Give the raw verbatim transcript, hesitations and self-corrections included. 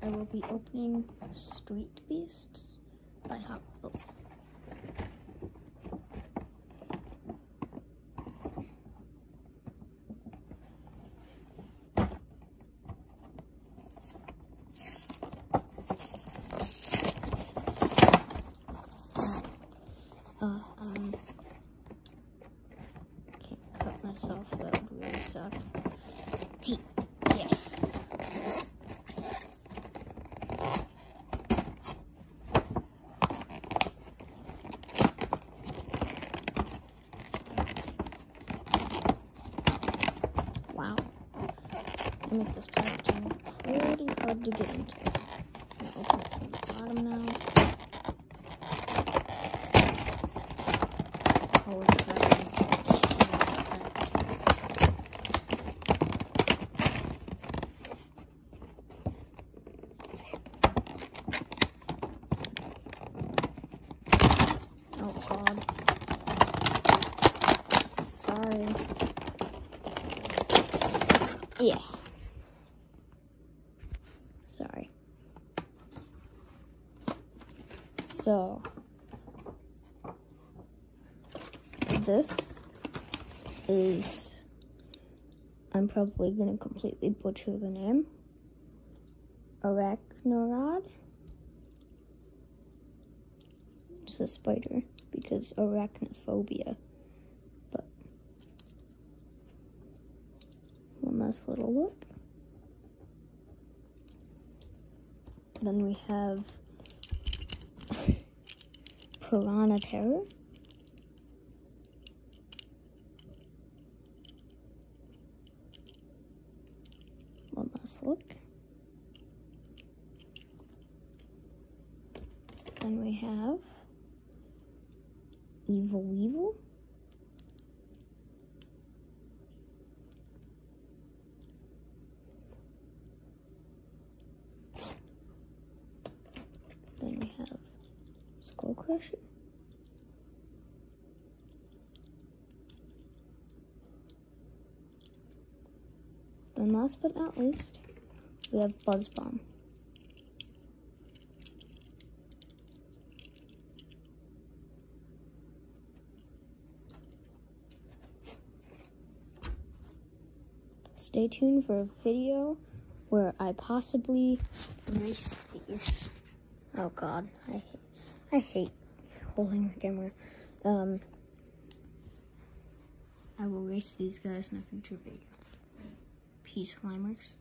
I will be opening Street Beasts by Hot Wheels. Uh, um, can't cut myself, that would really suck. Hey, yeah. Wow. I make this packaging pretty hard to get into. I'm gonna open it from the bottom now. Holy crap. Oh god. Sorry. Yeah. Sorry. So, this is, I'm probably going to completely butcher the name, Arachnarod. It's a spider, because arachnophobia. But, one nice little look. Then we have Piranha Terror. One last look. Then we have Evil Weevil. Then we have Skull Crusher. Then last but not least, we have Buzz Bomb. Stay tuned for a video where I possibly race these. Oh god, I hate, I hate holding the camera. Um, I will race these guys in a future video. Peace, Slimers.